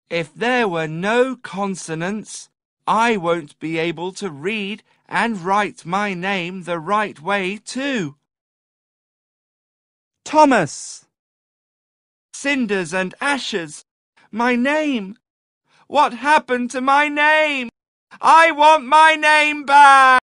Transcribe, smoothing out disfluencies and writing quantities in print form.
If there were no consonants, I won't be able to read and write my name the right way too. Thomas. Cinders and ashes. My name. What happened to my name? I want my name back!